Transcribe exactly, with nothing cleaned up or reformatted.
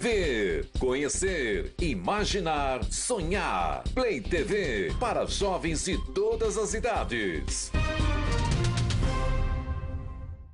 Ver, conhecer, imaginar, sonhar. Play T V para jovens de todas as idades.